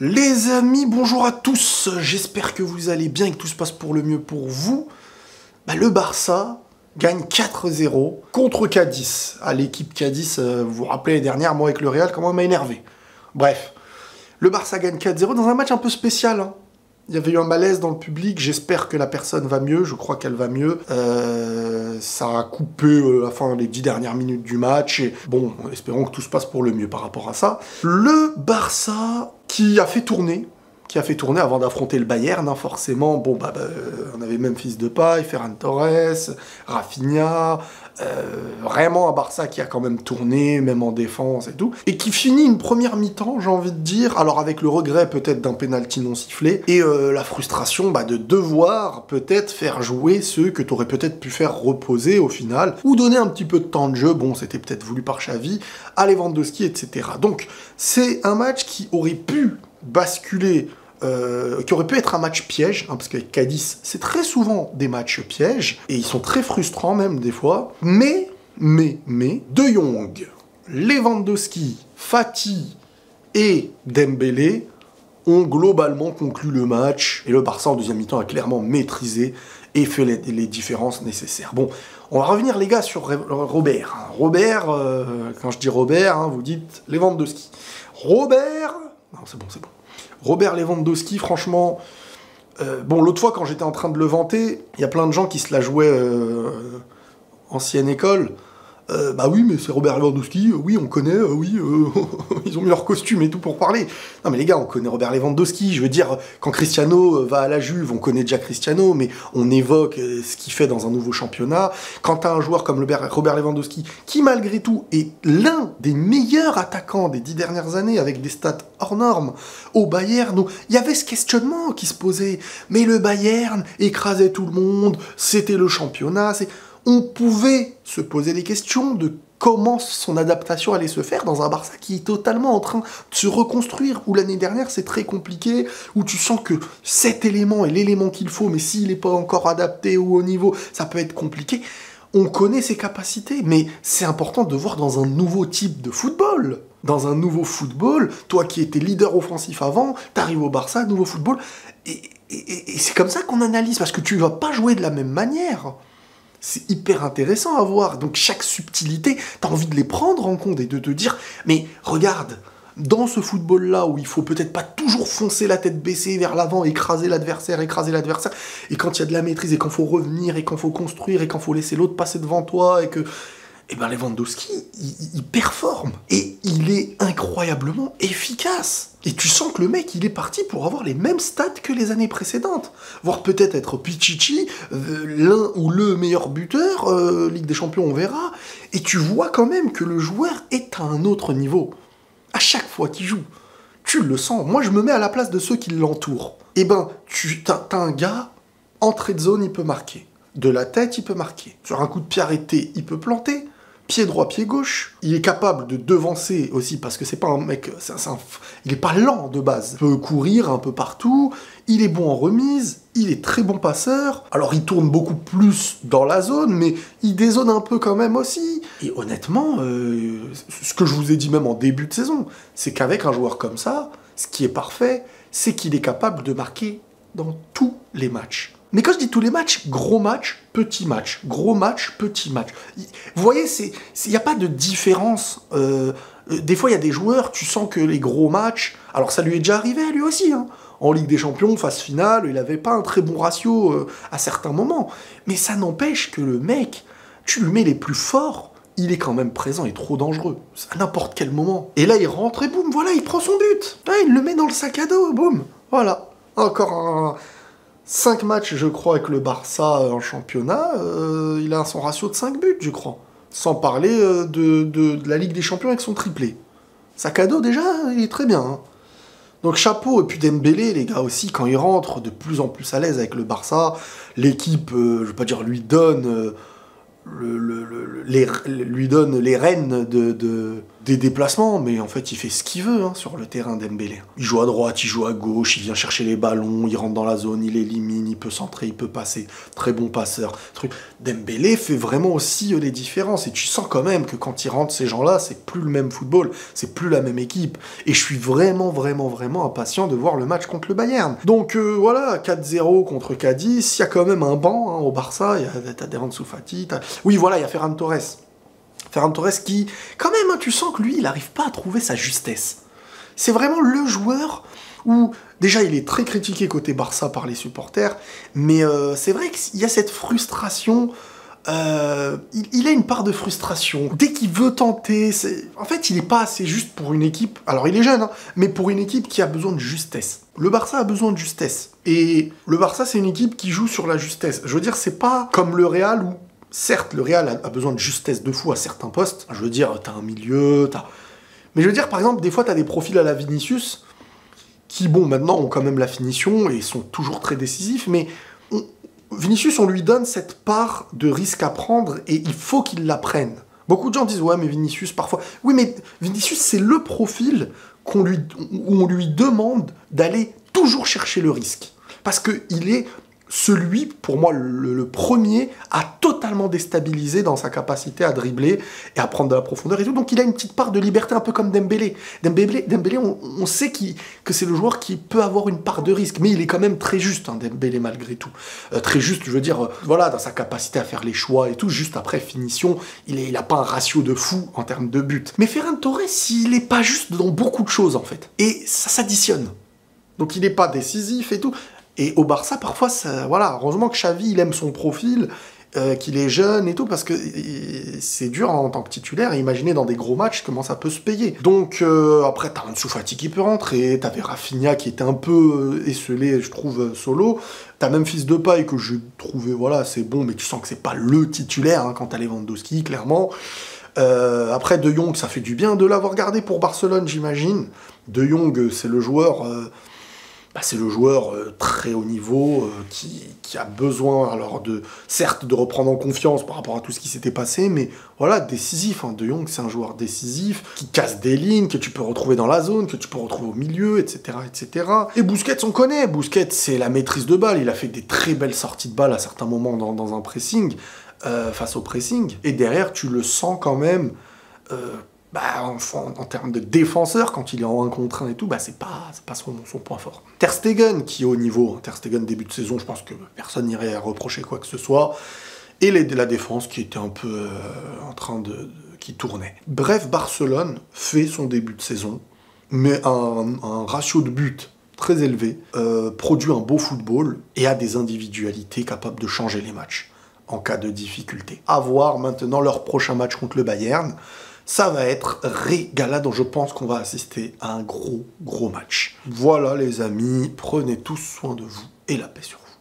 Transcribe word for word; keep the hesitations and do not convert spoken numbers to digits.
Les amis, bonjour à tous, j'espère que vous allez bien et que tout se passe pour le mieux pour vous. Bah, le Barça gagne quatre zéro contre Cadiz. Ah, l'équipe Cadiz, euh, vous vous rappelez l'année dernière, moi avec le Real, comment elle m'a énervé. Bref, le Barça gagne quatre zéro dans un match un peu spécial. Hein. Il y avait eu un malaise dans le public, j'espère que la personne va mieux, je crois qu'elle va mieux. Euh, ça a coupé euh, enfin, les dix dernières minutes du match, et bon, espérons que tout se passe pour le mieux par rapport à ça. Le Barça qui a fait tourner, qui a fait tourner avant d'affronter le Bayern, hein, forcément, bon, bah, bah, on avait même Fils de Paille, Ferran Torres, Rafinha, euh, vraiment un Barça qui a quand même tourné, même en défense et tout, et qui finit une première mi-temps, j'ai envie de dire, alors avec le regret peut-être d'un pénalty non sifflé, et euh, la frustration bah, de devoir peut-être faire jouer ceux que t'aurais peut-être pu faire reposer au final, ou donner un petit peu de temps de jeu, bon, c'était peut-être voulu par Xavi, à Lewandowski, et cetera. Donc, c'est un match qui aurait pu basculer Euh, qui aurait pu être un match piège, hein, parce qu'avec Cadiz, c'est très souvent des matchs pièges, et ils sont très frustrants même des fois, mais, mais, mais, De Jong, Lewandowski, Fati et Dembélé ont globalement conclu le match, et le Barça en deuxième mi-temps a clairement maîtrisé et fait les, les différences nécessaires. Bon, on va revenir les gars sur Robert. Robert, euh, quand je dis Robert, hein, vous dites Lewandowski. Robert... Non, c'est bon, c'est bon. Robert Lewandowski, franchement, euh, bon, l'autre fois, quand j'étais en train de le vanter, il y a plein de gens qui se la jouaient euh, ancienne école. Euh, bah oui, mais c'est Robert Lewandowski, euh, oui, on connaît, euh, oui, euh, ils ont mis leur costume et tout pour parler. Non mais les gars, on connaît Robert Lewandowski, je veux dire, quand Cristiano va à la Juve, on connaît déjà Cristiano, mais on évoque euh, ce qu'il fait dans un nouveau championnat. Quand t'as un joueur comme le Robert Lewandowski, qui malgré tout est l'un des meilleurs attaquants des dix dernières années, avec des stats hors normes, au Bayern, il y avait ce questionnement qui se posait, mais le Bayern écrasait tout le monde, c'était le championnat, c'est... On pouvait se poser des questions de comment son adaptation allait se faire dans un Barça qui est totalement en train de se reconstruire, où l'année dernière c'est très compliqué, où tu sens que cet élément est l'élément qu'il faut, mais s'il n'est pas encore adapté ou au niveau, ça peut être compliqué. On connaît ses capacités, mais c'est important de voir dans un nouveau type de football. Dans un nouveau football, toi qui étais leader offensif avant, t'arrives au Barça, nouveau football, et, et, et c'est comme ça qu'on analyse, parce que tu vas pas jouer de la même manière. C'est hyper intéressant à voir. Donc chaque subtilité, t'as envie de les prendre en compte et de te dire, mais regarde, dans ce football-là où il faut peut-être pas toujours foncer la tête baissée vers l'avant, écraser l'adversaire, écraser l'adversaire, et quand il y a de la maîtrise, et quand faut revenir, et quand faut construire, et quand faut laisser l'autre passer devant toi, et que... Eh ben Lewandowski, il, il performe. Et il est incroyablement efficace. Et tu sens que le mec, il est parti pour avoir les mêmes stats que les années précédentes. Voire peut-être être Pichichi, euh, l'un ou le meilleur buteur, euh, Ligue des Champions, on verra. Et tu vois quand même que le joueur est à un autre niveau. À chaque fois qu'il joue. Tu le sens. Moi, je me mets à la place de ceux qui l'entourent. Eh ben, tu t'as, t'as un gars, entrée de zone, il peut marquer. De la tête, il peut marquer. Sur un coup de pied arrêté, il peut planter. Pied droit, pied gauche. Il est capable de devancer aussi, parce que c'est pas un mec... C'est un, c'est un, il est pas lent de base. Il peut courir un peu partout. Il est bon en remise. Il est très bon passeur. Alors, il tourne beaucoup plus dans la zone, mais il dézone un peu quand même aussi. Et honnêtement, euh, ce que je vous ai dit même en début de saison, c'est qu'avec un joueur comme ça, ce qui est parfait, c'est qu'il est capable de marquer dans tous les matchs. Mais quand je dis tous les matchs, gros match, petit match, gros match, petit match. Vous voyez, il n'y a pas de différence. Euh, des fois, il y a des joueurs, tu sens que les gros matchs... Alors, ça lui est déjà arrivé à lui aussi, hein. En Ligue des Champions, phase finale, il n'avait pas un très bon ratio euh, à certains moments. Mais ça n'empêche que le mec, tu lui mets les plus forts, il est quand même présent et trop dangereux. À n'importe quel moment. Et là, il rentre et boum, voilà, il prend son but. Là, il le met dans le sac à dos, boum. Voilà. Encore un... cinq matchs, je crois, avec le Barça en championnat, euh, il a son ratio de cinq buts, je crois. Sans parler euh, de, de, de la Ligue des Champions avec son triplé. Sac à dos, déjà, il est très bien. Hein. Donc chapeau, et puis Dembélé, les gars, aussi, quand il rentre de plus en plus à l'aise avec le Barça, l'équipe, euh, je veux pas dire, lui donne, euh, le, le, le, les, lui donne les rênes de... de des déplacements, mais en fait il fait ce qu'il veut hein, sur le terrain Dembélé. Il joue à droite, il joue à gauche, il vient chercher les ballons, il rentre dans la zone, il élimine, il peut centrer, il peut passer, très bon passeur. Truc. Dembélé fait vraiment aussi euh, les différences, et tu sens quand même que quand il rentre ces gens-là, c'est plus le même football, c'est plus la même équipe, et je suis vraiment, vraiment, vraiment impatient de voir le match contre le Bayern. Donc euh, voilà, quatre zéro contre Cadiz, il y a quand même un banc hein, au Barça, il y a t'as Dejan Soufati, t'as... oui voilà, il y a Ferran Torres. Ferran Torres qui, quand même, hein, tu sens que lui, il n'arrive pas à trouver sa justesse. C'est vraiment le joueur où, déjà, il est très critiqué côté Barça par les supporters, mais euh, c'est vrai qu'il y a cette frustration, euh, il, il a une part de frustration. Dès qu'il veut tenter, c'est... en fait, il n'est pas assez juste pour une équipe, alors il est jeune, hein, mais pour une équipe qui a besoin de justesse. Le Barça a besoin de justesse. Et le Barça, c'est une équipe qui joue sur la justesse. Je veux dire, c'est pas comme le Real où... Certes, le Real a besoin de justesse de fou à certains postes. Je veux dire, t'as un milieu, t'as... Mais je veux dire, par exemple, des fois, t'as des profils à la Vinicius qui, bon, maintenant, ont quand même la finition et sont toujours très décisifs, mais on... Vinicius, on lui donne cette part de risque à prendre et il faut qu'il la prenne. Beaucoup de gens disent, ouais, mais Vinicius, parfois... Oui, mais Vinicius, c'est le profil qu'on lui... où on lui demande d'aller toujours chercher le risque. Parce qu'il est... celui, pour moi, le, le premier, a totalement déstabilisé dans sa capacité à dribbler et à prendre de la profondeur et tout. Donc il a une petite part de liberté, un peu comme Dembélé. Dembélé, Dembélé on, on sait qui, que c'est le joueur qui peut avoir une part de risque, mais il est quand même très juste, hein, Dembélé, malgré tout. Euh, très juste, je veux dire, euh, voilà, dans sa capacité à faire les choix et tout, juste après finition, il n'a il a pas un ratio de fou en termes de but. Mais Ferran Torres, il n'est pas juste dans beaucoup de choses, en fait. Et ça s'additionne. Donc il n'est pas décisif et tout. Et au Barça, parfois, ça, voilà, heureusement que Xavi, il aime son profil, euh, qu'il est jeune et tout, parce que c'est dur en tant que titulaire, et imaginez dans des gros matchs comment ça peut se payer. Donc, euh, après, t'as Ansu Fati qui peut rentrer, t'avais Rafinha qui était un peu esselé, je trouve, solo, t'as même Fils de Paille que j'ai trouvé, voilà, c'est bon, mais tu sens que c'est pas le titulaire, hein, quand t'as Lewandowski, clairement. Euh, après, De Jong, ça fait du bien de l'avoir gardé pour Barcelone, j'imagine. De Jong, c'est le joueur... Euh, Bah, c'est le joueur euh, très haut niveau euh, qui, qui a besoin, alors de, certes, de reprendre en confiance par rapport à tout ce qui s'était passé, mais voilà, décisif. Hein. De Jong, c'est un joueur décisif, qui casse des lignes, que tu peux retrouver dans la zone, que tu peux retrouver au milieu, et cetera, et cetera. Et Busquets, on connaît. Busquets, c'est la maîtrise de balle. Il a fait des très belles sorties de balle à certains moments dans, dans un pressing, euh, face au pressing. Et derrière, tu le sens quand même... Euh, Bah, en, en, en termes de défenseur, quand il est en un contre un et tout, bah, c'est pas, c'est pas son, son point fort. Ter Stegen, qui est au niveau, hein, Ter Stegen début de saison, je pense que personne n'irait reprocher quoi que ce soit, et les, la défense qui était un peu euh, en train de, de... qui tournait. Bref, Barcelone fait son début de saison, mais un, un ratio de buts très élevé, euh, produit un beau football, et a des individualités capables de changer les matchs, en cas de difficulté. À voir maintenant leur prochain match contre le Bayern. Ça va être régalade, donc je pense qu'on va assister à un gros, gros match. Voilà les amis, prenez tous soin de vous et la paix sur vous.